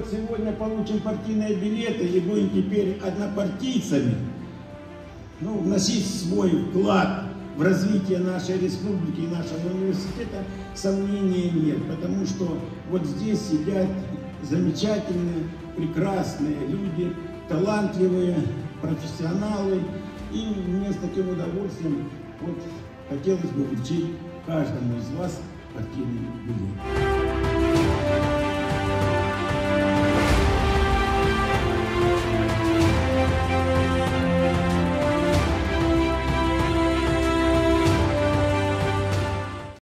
сегодня получим партийные билеты и будем теперь однопартийцами, ну, вносить свой вклад в развитие нашей республики и нашего университета, сомнений нет, потому что вот здесь сидят замечательные, прекрасные люди, талантливые профессионалы, и мне с таким удовольствием вот хотелось бы вручить каждому из вас партийный билет.